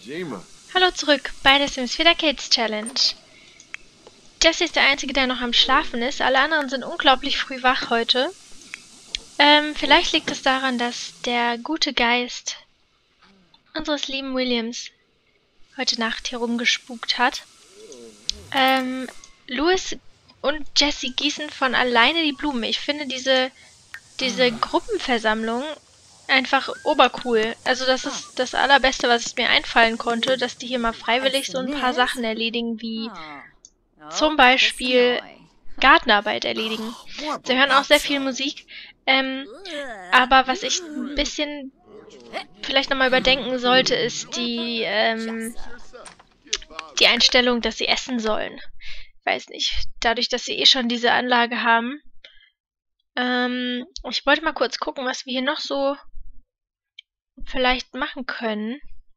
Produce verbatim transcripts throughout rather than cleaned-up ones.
Hallo zurück bei der Sims vier Kids Challenge. Jesse ist der Einzige, der noch am Schlafen ist. Alle anderen sind unglaublich früh wach heute. Ähm, vielleicht liegt es daran, dass der gute Geist unseres lieben Williams heute Nacht hier rumgespukt hat. Ähm, Louis und Jesse gießen von alleine die Blumen. Ich finde diese, diese Gruppenversammlung einfach obercool. Also das ist das Allerbeste, was mir einfallen konnte, dass die hier mal freiwillig so ein paar Sachen erledigen, wie zum Beispiel Gartenarbeit erledigen. Sie hören auch sehr viel Musik, ähm, aber was ich ein bisschen vielleicht nochmal überdenken sollte, ist die, ähm, die Einstellung, dass sie essen sollen. Ich weiß nicht, dadurch, dass sie eh schon diese Anlage haben. Ähm, ich wollte mal kurz gucken, was wir hier noch so vielleicht machen können.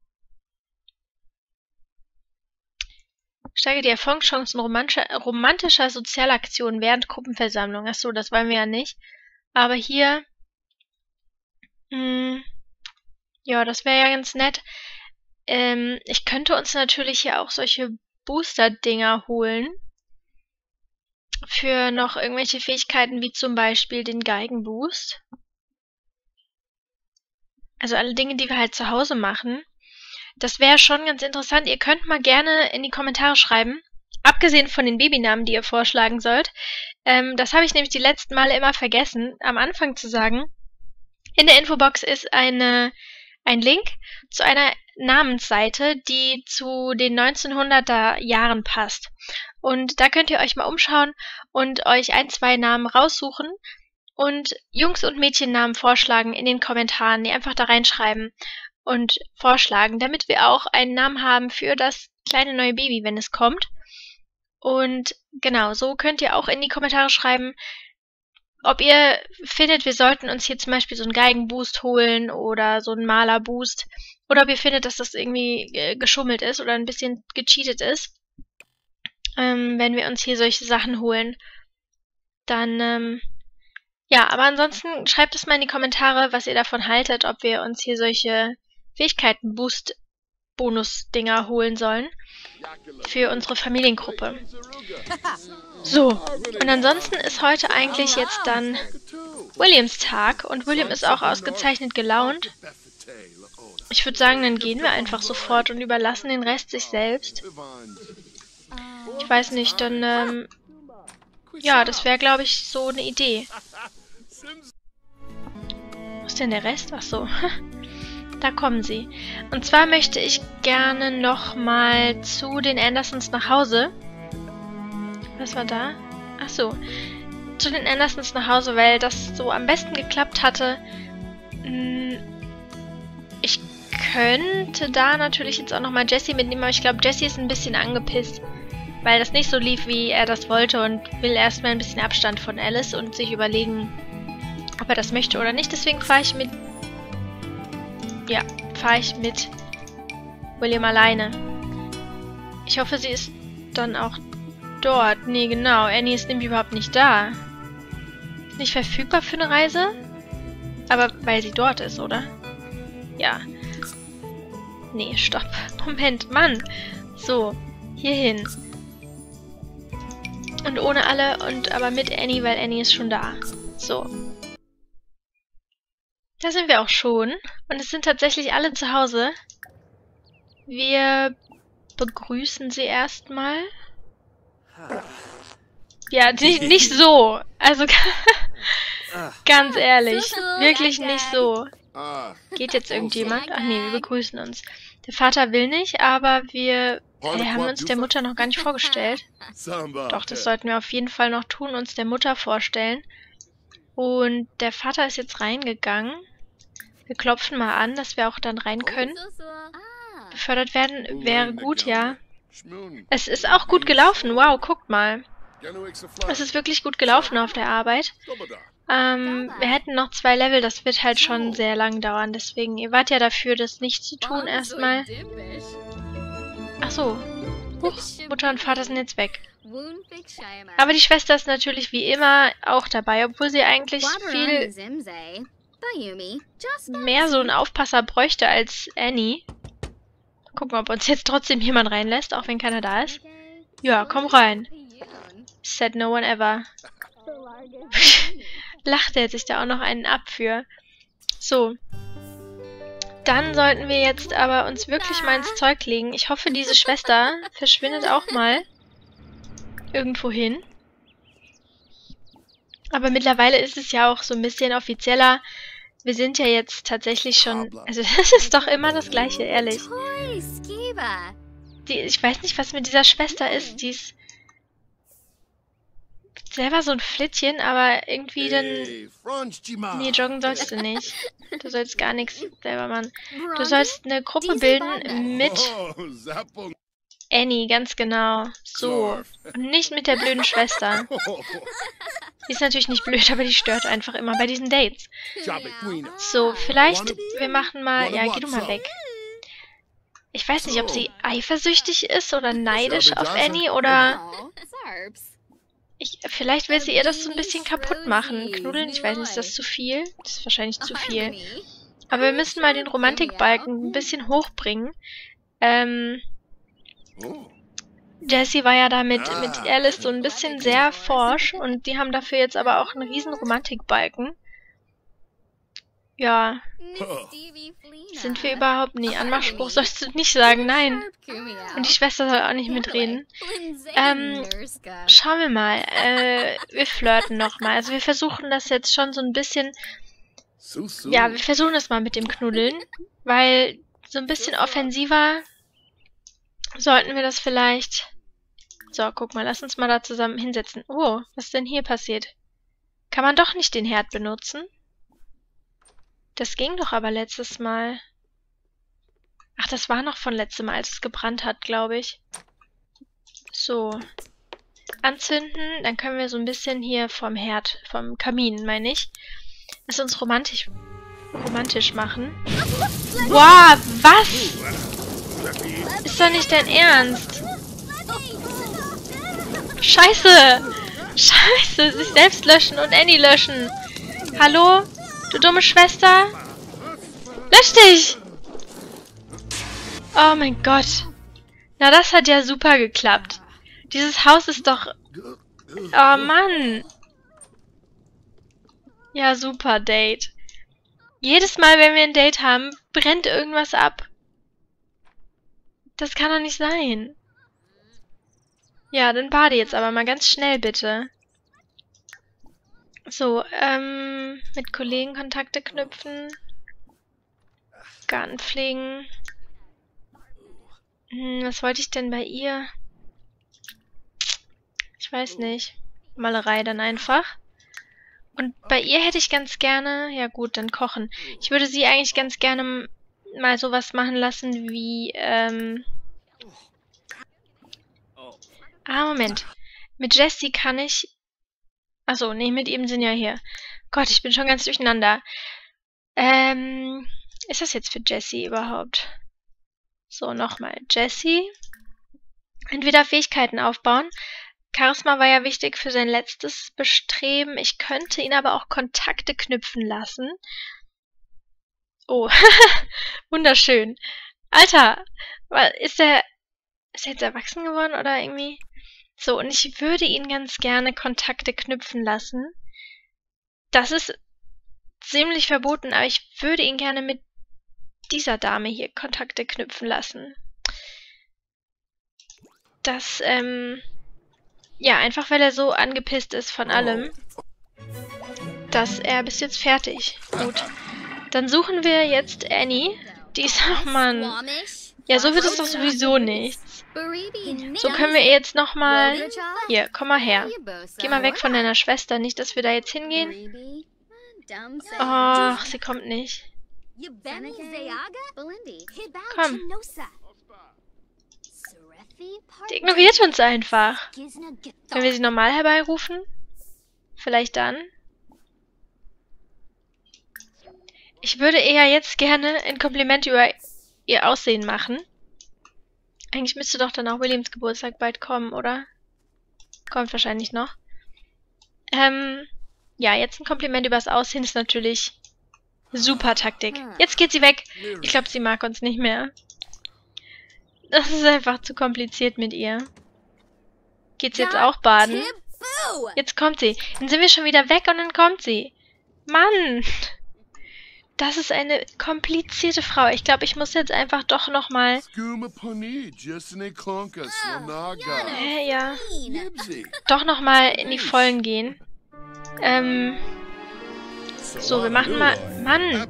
Steige die Erfolgschancen romantischer, romantischer Sozialaktionen während Gruppenversammlung. Achso, das wollen wir ja nicht. Aber hier, mh, ja, das wäre ja ganz nett. Ähm, ich könnte uns natürlich hier auch solche Booster-Dinger holen. Für noch irgendwelche Fähigkeiten, wie zum Beispiel den Geigenboost. Also alle Dinge, die wir halt zu Hause machen. Das wäre schon ganz interessant. Ihr könnt mal gerne in die Kommentare schreiben. Abgesehen von den Babynamen, die ihr vorschlagen sollt. Ähm, das habe ich nämlich die letzten Male immer vergessen, am Anfang zu sagen. In der Infobox ist eine, ein Link zu einer Namensseite, die zu den neunzehnhunderter Jahren passt. Und da könnt ihr euch mal umschauen und euch ein, zwei Namen raussuchen. Und Jungs- und Mädchennamen vorschlagen in den Kommentaren, die einfach da reinschreiben und vorschlagen, damit wir auch einen Namen haben für das kleine neue Baby, wenn es kommt. Und genau, so könnt ihr auch in die Kommentare schreiben, ob ihr findet, wir sollten uns hier zum Beispiel so einen Geigenboost holen oder so einen Malerboost. Oder ob ihr findet, dass das irgendwie äh, geschummelt ist oder ein bisschen gecheatet ist. Ähm, wenn wir uns hier solche Sachen holen. Dann, ähm, ja, aber ansonsten schreibt es mal in die Kommentare, was ihr davon haltet, ob wir uns hier solche Fähigkeiten-Boost-Bonus-Dinger holen sollen für unsere Familiengruppe. So, und ansonsten ist heute eigentlich jetzt dann Williams Tag und William ist auch ausgezeichnet gelaunt. Ich würde sagen, dann gehen wir einfach sofort und überlassen den Rest sich selbst. Ich weiß nicht, dann, ähm, ja, das wäre, glaube ich, so eine Idee. Wo ist denn der Rest? Ach so. Da kommen sie. Und zwar möchte ich gerne nochmal zu den Andersons nach Hause. Was war da? Ach so. Zu den Andersons nach Hause, weil das so am besten geklappt hatte. Ich könnte da natürlich jetzt auch nochmal Jesse mitnehmen, aber ich glaube, Jesse ist ein bisschen angepisst, weil das nicht so lief, wie er das wollte und will erstmal ein bisschen Abstand von Alice und sich überlegen, ob er das möchte oder nicht. Deswegen fahre ich mit... Ja, fahre ich mit William alleine. Ich hoffe, sie ist dann auch dort. Nee, genau. Annie ist nämlich überhaupt nicht da. Ist nicht verfügbar für eine Reise? Aber weil sie dort ist, oder? Ja. Nee, stopp. Moment, Mann. So, hierhin. Und ohne alle und aber mit Annie, weil Annie ist schon da. So. Da sind wir auch schon. Und es sind tatsächlich alle zu Hause. Wir begrüßen sie erstmal. Ja, nicht, nicht so. Also ganz ehrlich. Wirklich nicht so. Geht jetzt irgendjemand? Ach nee, wir begrüßen uns. Der Vater will nicht, aber wir, wir haben uns der Mutter noch gar nicht vorgestellt. Doch, das sollten wir auf jeden Fall noch tun, uns der Mutter vorstellen. Und der Vater ist jetzt reingegangen. Wir klopfen mal an, dass wir auch dann rein können. Befördert werden wäre gut, ja. Es ist auch gut gelaufen. Wow, guckt mal. Es ist wirklich gut gelaufen auf der Arbeit. Ähm, wir hätten noch zwei Level, das wird halt schon sehr lang dauern. Deswegen, ihr wart ja dafür, das nicht zu tun erstmal. Ach so. Huch, Mutter und Vater sind jetzt weg. Aber die Schwester ist natürlich wie immer auch dabei, obwohl sie eigentlich viel mehr so einen Aufpasser bräuchte als Annie. Guck gucken, ob uns jetzt trotzdem jemand reinlässt, auch wenn keiner da ist. Ja, komm rein. Said no one ever. Lacht er sich da auch noch einen ab für. So. Dann sollten wir jetzt aber uns wirklich mal ins Zeug legen. Ich hoffe, diese Schwester verschwindet auch mal irgendwo hin. Aber mittlerweile ist es ja auch so ein bisschen offizieller. Wir sind ja jetzt tatsächlich schon... Also das ist doch immer das Gleiche, ehrlich. Die, ich weiß nicht, was mit dieser Schwester ist. Die ist selber so ein Flittchen, aber irgendwie dann... Nee, joggen sollst du nicht. Du sollst gar nichts selber machen. Du sollst eine Gruppe bilden mit Annie, ganz genau. So. Und nicht mit der blöden Schwester. Die ist natürlich nicht blöd, aber die stört einfach immer bei diesen Dates. So, vielleicht, wir machen mal... Ja, geh du mal weg. Ich weiß nicht, ob sie eifersüchtig ist oder neidisch auf Annie oder... Ich, vielleicht will sie ihr das so ein bisschen kaputt machen. Knuddeln, ich weiß nicht, ist das zu viel? Das ist wahrscheinlich zu viel. Aber wir müssen mal den Romantikbalken ein bisschen hochbringen. Ähm... Jessie war ja da mit, mit Alice so ein bisschen sehr forsch und die haben dafür jetzt aber auch einen riesen Romantikbalken. Ja. Sind wir überhaupt nie? Anmachspruch sollst du nicht sagen, nein. Und die Schwester soll auch nicht mitreden. Ähm, schauen wir mal. Äh, wir flirten nochmal. Also wir versuchen das jetzt schon so ein bisschen... Ja, wir versuchen das mal mit dem Knuddeln, weil so ein bisschen offensiver sollten wir das vielleicht... So, guck mal, lass uns mal da zusammen hinsetzen. Oh, was ist denn hier passiert? Kann man doch nicht den Herd benutzen? Das ging doch aber letztes Mal. Ach, das war noch von letztem Mal, als es gebrannt hat, glaube ich. So. Anzünden, dann können wir so ein bisschen hier vom Herd, vom Kamin, meine ich, es uns romantisch, romantisch machen. Wow, was? Ist doch nicht dein Ernst. Scheiße! Scheiße! Sich selbst löschen und Annie löschen. Hallo? Du dumme Schwester? Lösch dich! Oh mein Gott. Na, das hat ja super geklappt. Dieses Haus ist doch... Oh Mann. Ja, super Date. Jedes Mal, wenn wir ein Date haben, brennt irgendwas ab. Das kann doch nicht sein. Ja, dann bade jetzt aber mal ganz schnell, bitte. So, ähm, mit Kollegen Kontakte knüpfen. Garten pflegen. Hm, was wollte ich denn bei ihr? Ich weiß nicht. Malerei dann einfach. Und bei ihr hätte ich ganz gerne... Ja gut, dann kochen. Ich würde sie eigentlich ganz gerne mal sowas machen lassen wie, ähm... Ah, Moment. Mit Jessie kann ich... Achso, nee, mit ihm sind ja hier. Gott, ich bin schon ganz durcheinander. Ähm, ist das jetzt für Jessie überhaupt? So, nochmal. Jessie. Entweder Fähigkeiten aufbauen. Charisma war ja wichtig für sein letztes Bestreben. Ich könnte ihn aber auch Kontakte knüpfen lassen. Oh, wunderschön. Alter, ist der... Ist er jetzt erwachsen geworden oder irgendwie... So, und ich würde ihn ganz gerne Kontakte knüpfen lassen. Das ist ziemlich verboten, aber ich würde ihn gerne mit dieser Dame hier Kontakte knüpfen lassen. Das, ähm... ja, einfach weil er so angepisst ist von allem, dass er bis jetzt fertig. Gut. Dann suchen wir jetzt Annie. Die ist... Ach, Mann. Ja, so wird es doch sowieso nichts. So können wir jetzt nochmal... Hier, komm mal her. Geh mal weg von deiner Schwester. Nicht, dass wir da jetzt hingehen. Ach, sie kommt nicht. Komm. Die ignoriert uns einfach. Wenn wir sie normal herbeirufen? Vielleicht dann? Ich würde eher jetzt gerne ein Kompliment über ihr Aussehen machen. Eigentlich müsste doch dann auch Williams Geburtstag bald kommen, oder? Kommt wahrscheinlich noch. Ähm, ja, jetzt ein Kompliment über das Aussehen ist natürlich super Taktik. Jetzt geht sie weg. Ich glaube, sie mag uns nicht mehr. Das ist einfach zu kompliziert mit ihr. Geht's jetzt auch baden? Jetzt kommt sie. Dann sind wir schon wieder weg und dann kommt sie. Mann! Das ist eine komplizierte Frau. Ich glaube, ich muss jetzt einfach doch nochmal... Äh, ja. Doch nochmal in die Vollen gehen. Ähm... So, wir machen mal... Mann!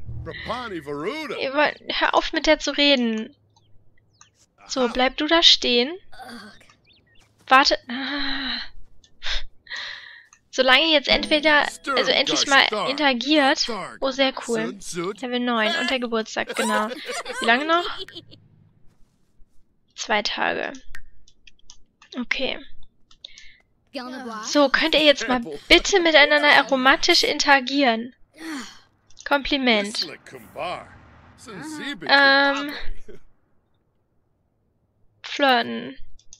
Hör auf mit der zu reden. So, bleib du da stehen. Warte. Ah. Solange jetzt entweder, also endlich mal interagiert. Oh, sehr cool. Level neun und der Geburtstag, genau. Wie lange noch? Zwei Tage. Okay. So, könnt ihr jetzt mal bitte miteinander aromatisch interagieren? Kompliment. Ähm. Flirten.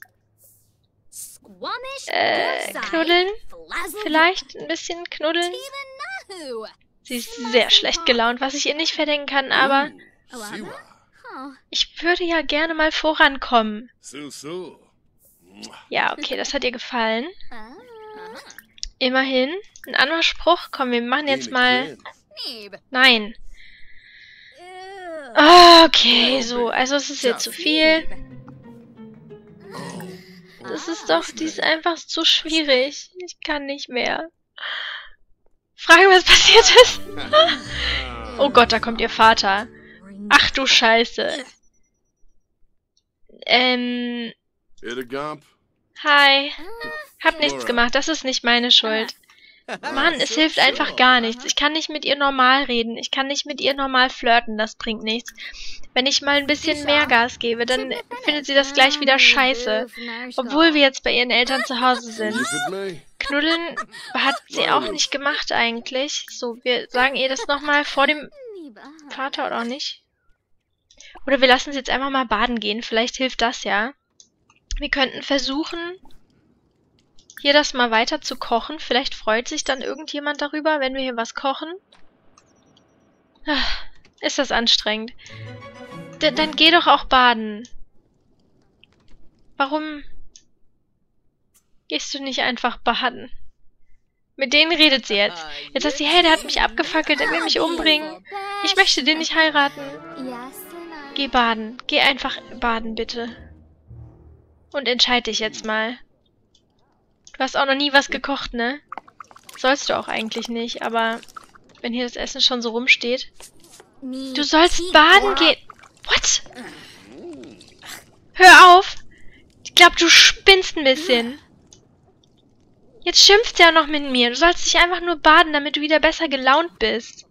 Äh, knuddeln? Vielleicht ein bisschen knuddeln? Sie ist sehr schlecht gelaunt, was ich ihr nicht verdenken kann, aber ich würde ja gerne mal vorankommen. Ja, okay, das hat ihr gefallen. Immerhin. Ein anderer Spruch. Komm, wir machen jetzt mal... Nein. Okay, so. Also es ist jetzt zu viel. Das ist doch... Die ist einfach zu schwierig. Ich kann nicht mehr. Frage, was passiert ist. Oh Gott, da kommt ihr Vater. Ach du Scheiße. Ähm... Hi. Hab nichts gemacht, das ist nicht meine Schuld. Mann, es hilft einfach gar nichts. Ich kann nicht mit ihr normal reden. Ich kann nicht mit ihr normal flirten, das bringt nichts. Wenn ich mal ein bisschen mehr Gas gebe, dann findet sie das gleich wieder scheiße. Obwohl wir jetzt bei ihren Eltern zu Hause sind. Knuddeln hat sie auch nicht gemacht eigentlich. So, wir sagen ihr das nochmal vor dem Vater oder auch nicht. Oder wir lassen sie jetzt einfach mal baden gehen. Vielleicht hilft das ja. Wir könnten versuchen, hier das mal weiter zu kochen. Vielleicht freut sich dann irgendjemand darüber, wenn wir hier was kochen. Ach, ist das anstrengend. D- dann geh doch auch baden. Warum gehst du nicht einfach baden? Mit denen redet sie jetzt. Jetzt sagt sie, hey, der hat mich abgefackelt, der will mich umbringen. Ich möchte den nicht heiraten. Geh baden. Geh einfach baden, bitte. Und entscheid dich jetzt mal. Du hast auch noch nie was gekocht, ne? Sollst du auch eigentlich nicht, aber wenn hier das Essen schon so rumsteht. Du sollst baden gehen. What? Hör auf! Ich glaube, du spinnst ein bisschen. Jetzt schimpft er noch mit mir. Du sollst dich einfach nur baden, damit du wieder besser gelaunt bist.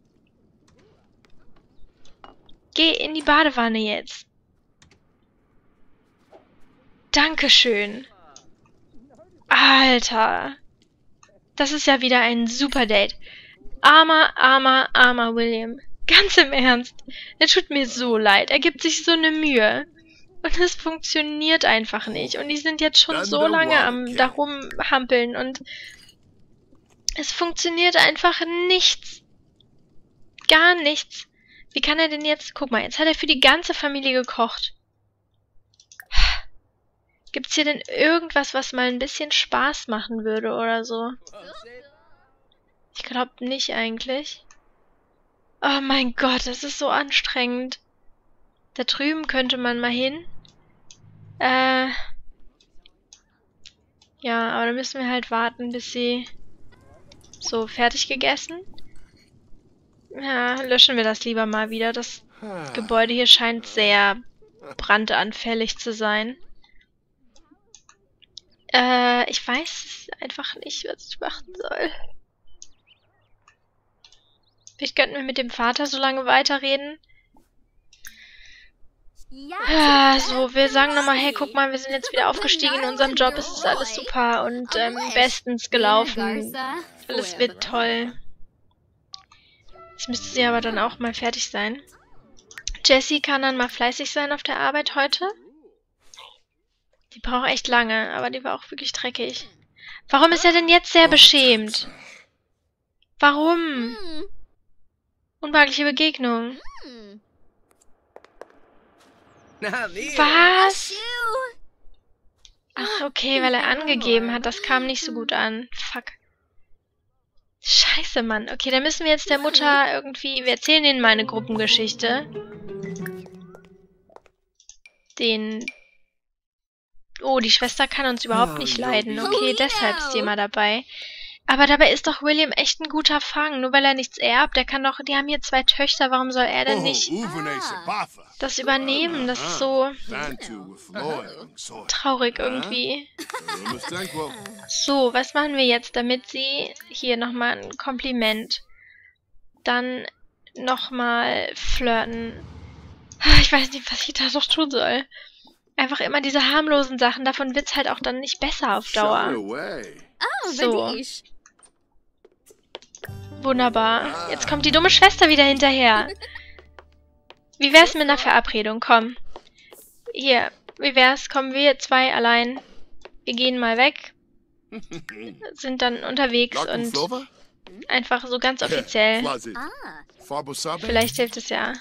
Geh in die Badewanne jetzt. Dankeschön. Alter. Das ist ja wieder ein super Date. Armer, armer, armer William. Ganz im Ernst. Er tut mir so leid. Er gibt sich so eine Mühe. Und es funktioniert einfach nicht. Und die sind jetzt schon so lange am da rumhampeln. Und es funktioniert einfach nichts. Gar nichts. Wie kann er denn jetzt... Guck mal, jetzt hat er für die ganze Familie gekocht. Gibt's hier denn irgendwas, was mal ein bisschen Spaß machen würde oder so? Ich glaube nicht eigentlich. Oh mein Gott, das ist so anstrengend. Da drüben könnte man mal hin. Äh. Ja, aber dann müssen wir halt warten, bis sie so fertig gegessen. Ja, löschen wir das lieber mal wieder. Das Gebäude hier scheint sehr brandanfällig zu sein. Äh, ich weiß einfach nicht, was ich machen soll. Vielleicht könnten wir mit dem Vater so lange weiterreden. Ja, so, wir sagen nochmal, hey, guck mal, wir sind jetzt wieder aufgestiegen in unserem Job, es ist alles super und ähm, bestens gelaufen. Alles wird toll. Jetzt müsste sie aber dann auch mal fertig sein. Jessie kann dann mal fleißig sein auf der Arbeit heute. Die braucht echt lange, aber die war auch wirklich dreckig. Warum ist er denn jetzt sehr beschämt? Warum? Unmögliche Begegnung. Was? Ach, okay, weil er angegeben hat. Das kam nicht so gut an. Fuck. Scheiße, Mann. Okay, dann müssen wir jetzt der Mutter irgendwie... Wir erzählen ihnen mal eine Gruppengeschichte. Den... Oh, die Schwester kann uns überhaupt nicht leiden. Okay, deshalb ist die immer dabei. Aber dabei ist doch William echt ein guter Fang. Nur weil er nichts erbt. Der kann doch... Die haben hier zwei Töchter. Warum soll er denn nicht das übernehmen? Das ist so... traurig irgendwie. So, was machen wir jetzt, damit sie... Hier nochmal ein Kompliment. Dann nochmal flirten. Ich weiß nicht, was ich da noch tun soll. Einfach immer diese harmlosen Sachen. Davon wird's halt auch dann nicht besser auf Dauer. So. Wunderbar. Jetzt kommt die dumme Schwester wieder hinterher. Wie wär's mit einer Verabredung? Komm. Hier. Wie wär's? Kommen wir zwei allein. Wir gehen mal weg. Sind dann unterwegs und einfach so ganz offiziell. Vielleicht hilft es ja.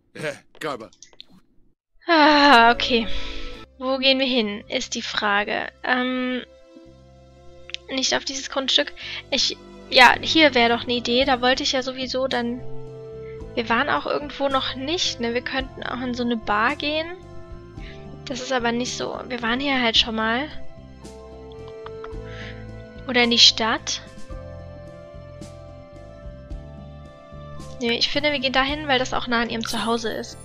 Ah, okay. Wo gehen wir hin, ist die Frage. Ähm, nicht auf dieses Grundstück. Ich, ja, hier wäre doch eine Idee. Da wollte ich ja sowieso dann... Wir waren auch irgendwo noch nicht, ne? Wir könnten auch in so eine Bar gehen. Das ist aber nicht so... Wir waren hier halt schon mal. Oder in die Stadt. Ne, ich finde, wir gehen dahin, weil das auch nah an ihrem Zuhause ist.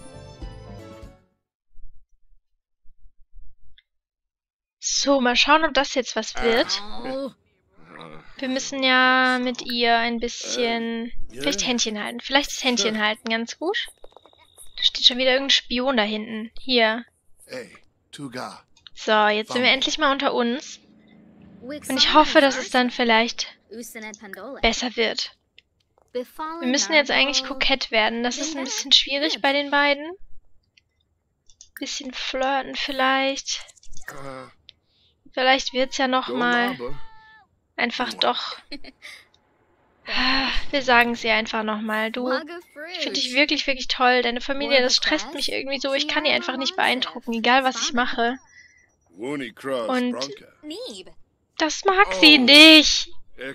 So, mal schauen, ob das jetzt was wird. Wir müssen ja mit ihr ein bisschen... Vielleicht Händchen halten. Vielleicht ist Händchen halten ganz gut. Da steht schon wieder irgendein Spion da hinten. Hier. So, jetzt sind wir endlich mal unter uns. Und ich hoffe, dass es dann vielleicht besser wird. Wir müssen jetzt eigentlich kokett werden. Das ist ein bisschen schwierig bei den beiden. Bisschen flirten vielleicht. Vielleicht wird's ja noch mal einfach doch. Wir sagen es ihr einfach noch mal. Du, ich finde dich wirklich, wirklich toll. Deine Familie, das stresst mich irgendwie so. Ich kann die einfach nicht beeindrucken, egal was ich mache. Und das mag sie nicht.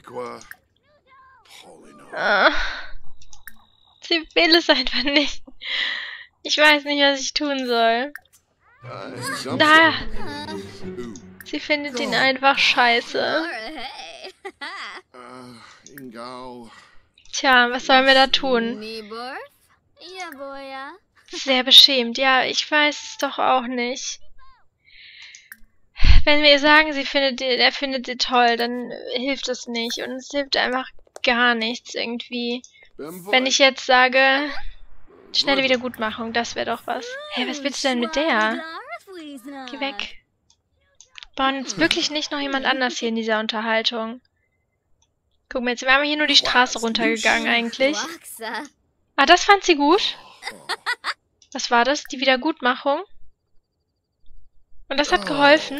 Ah, sie will es einfach nicht. Ich weiß nicht, was ich tun soll. Da. Sie findet ihn einfach scheiße. Tja, was sollen wir da tun? Sehr beschämt. Ja, ich weiß es doch auch nicht. Wenn wir ihr sagen, sie findet, er findet sie toll, dann hilft es nicht. Und es hilft einfach gar nichts irgendwie. Wenn ich jetzt sage, schnelle Wiedergutmachung, das wäre doch was. Hä, hey, was willst du denn mit der? Geh weg. Bauen jetzt wirklich nicht noch jemand anders hier in dieser Unterhaltung. Guck mal, jetzt wären wir hier nur die Straße runtergegangen eigentlich. Ah, das fand sie gut. Was war das? Die Wiedergutmachung? Und das hat geholfen?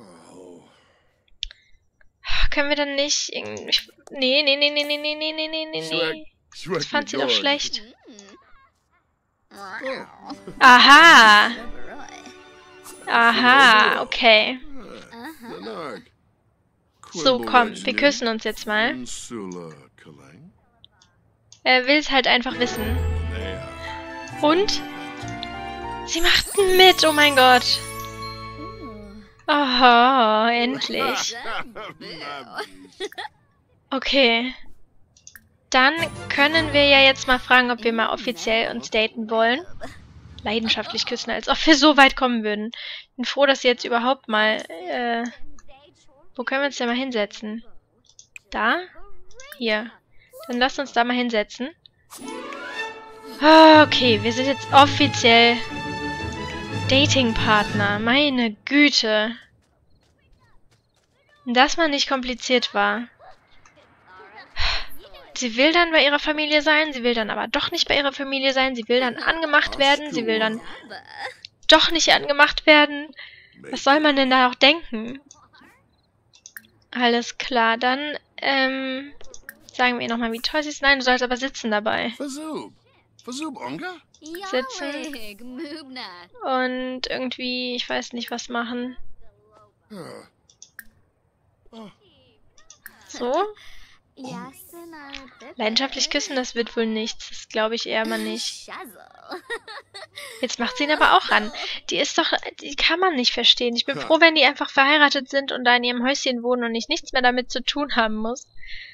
Können wir dann nicht irgendwie... Nee, nee, nee, nee, nee, nee, nee, nee, nee, nee. Das fand sie doch schlecht. Aha. Aha, okay. So, komm, wir küssen uns jetzt mal. Er will es halt einfach wissen. Und? Sie machten mit, oh mein Gott. Oh, endlich. Okay. Dann können wir ja jetzt mal fragen, ob wir mal offiziell uns daten wollen. Leidenschaftlich küssen, als ob wir so weit kommen würden. Bin froh, dass sie jetzt überhaupt mal... Äh, wo können wir uns denn mal hinsetzen? Da? Hier. Dann lasst uns da mal hinsetzen. Ah, okay, wir sind jetzt offiziell Datingpartner. Meine Güte. Dass man nicht kompliziert war. Sie will dann bei ihrer Familie sein, sie will dann aber doch nicht bei ihrer Familie sein, sie will dann angemacht werden, sie will dann doch nicht angemacht werden. Was soll man denn da auch denken? Alles klar, dann, ähm, sagen wir ihr nochmal, wie toll sie ist. Nein, du sollst aber sitzen dabei. sitzen und irgendwie, ich weiß nicht, was machen. So? Leidenschaftlich küssen, das wird wohl nichts. Das glaube ich eher mal nicht. Jetzt macht sie ihn aber auch an. Die ist doch, die kann man nicht verstehen. Ich bin froh, wenn die einfach verheiratet sind und da in ihrem Häuschen wohnen und ich nichts mehr damit zu tun haben muss.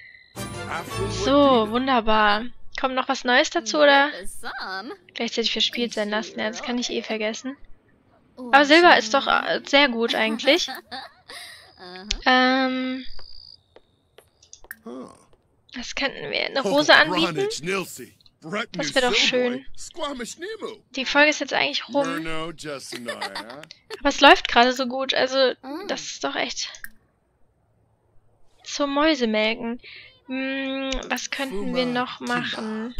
So, wunderbar. Kommt noch was Neues dazu, oder? Gleichzeitig verspielt sein lassen. Ja, das kann ich eh vergessen. Aber Silber ist doch äh, sehr gut eigentlich. Ähm... Was könnten wir? Eine Rose anbieten? Das wäre doch schön. Die Folge ist jetzt eigentlich rum. Aber es läuft gerade so gut. Also, das ist doch echt... Zum Mäusemelken. Hm, was könnten wir noch machen?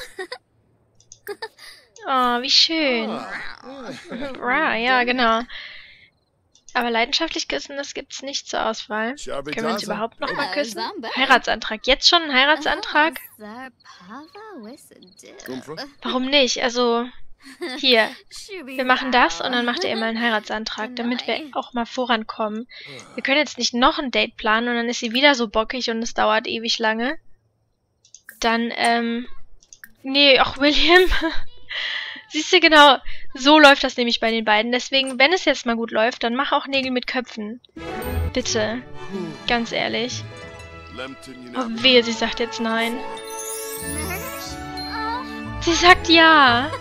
Oh, wie schön. Ja, genau. Aber leidenschaftlich küssen, das gibt's nicht zur Auswahl. Können wir uns überhaupt noch mal küssen? Heiratsantrag. Jetzt schon ein Heiratsantrag? Warum nicht? Also, hier. Wir machen das und dann macht er immer einen Heiratsantrag, damit wir auch mal vorankommen. Wir können jetzt nicht noch ein Date planen und dann ist sie wieder so bockig und es dauert ewig lange. Dann, ähm... Nee, auch William... Siehst du, genau, so läuft das nämlich bei den beiden. Deswegen, wenn es jetzt mal gut läuft, dann mach auch Nägel mit Köpfen. Bitte. Ganz ehrlich. Oh, wehe, sie sagt jetzt nein. Sie sagt ja.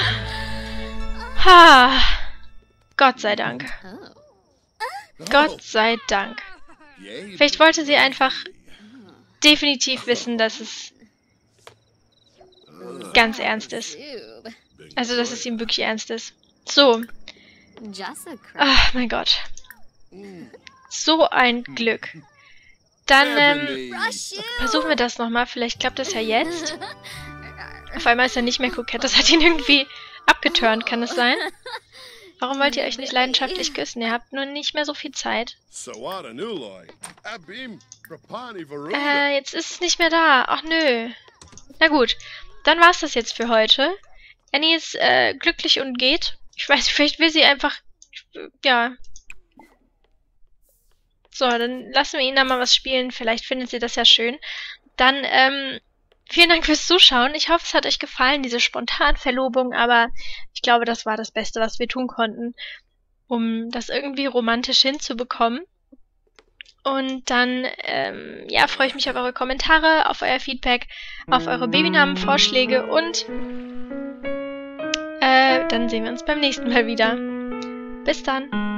Ha. Gott sei Dank. Gott sei Dank. Vielleicht wollte sie einfach definitiv wissen, dass es ganz ernst ist. Also, dass es ihm wirklich ernst ist. So. Ach, mein Gott. So ein Glück. Dann, ähm, versuchen wir das nochmal. Vielleicht klappt das ja jetzt. Auf einmal ist er nicht mehr kokett. Das hat ihn irgendwie abgeturnt, kann es sein? Warum wollt ihr euch nicht leidenschaftlich küssen? Ihr habt nur nicht mehr so viel Zeit. Äh, jetzt ist es nicht mehr da. Ach, nö. Na gut. Dann war's das jetzt für heute. Annie ist äh, glücklich und geht. Ich weiß, vielleicht will sie einfach... Ja. So, dann lassen wir ihn da mal was spielen. Vielleicht findet sie das ja schön. Dann, ähm... vielen Dank fürs Zuschauen. Ich hoffe, es hat euch gefallen, diese Spontanverlobung. Aber ich glaube, das war das Beste, was wir tun konnten, um das irgendwie romantisch hinzubekommen. Und dann, ähm, ja, freue ich mich auf eure Kommentare, auf euer Feedback, auf eure Babynamenvorschläge und äh, dann sehen wir uns beim nächsten Mal wieder. Bis dann!